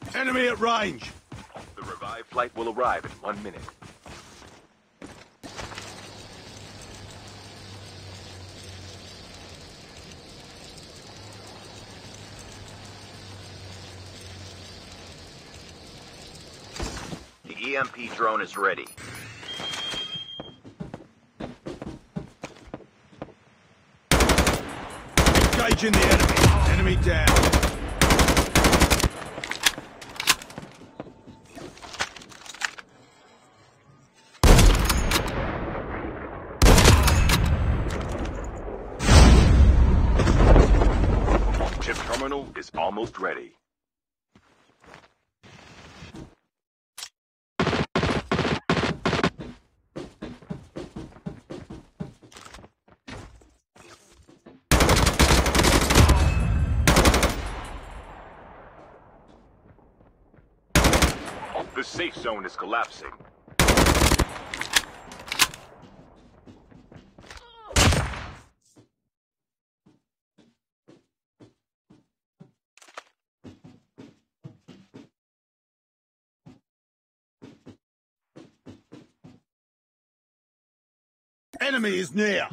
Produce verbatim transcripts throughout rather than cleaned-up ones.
Enemy at range. The revived flight will arrive in one minute. The E M P drone is ready. Engaging the enemy. Enemy down. Chip terminal is almost ready. The safe zone is collapsing. Enemy is near.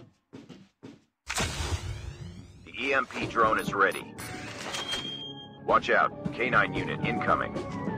The E M P drone is ready. Watch out, K nine unit incoming.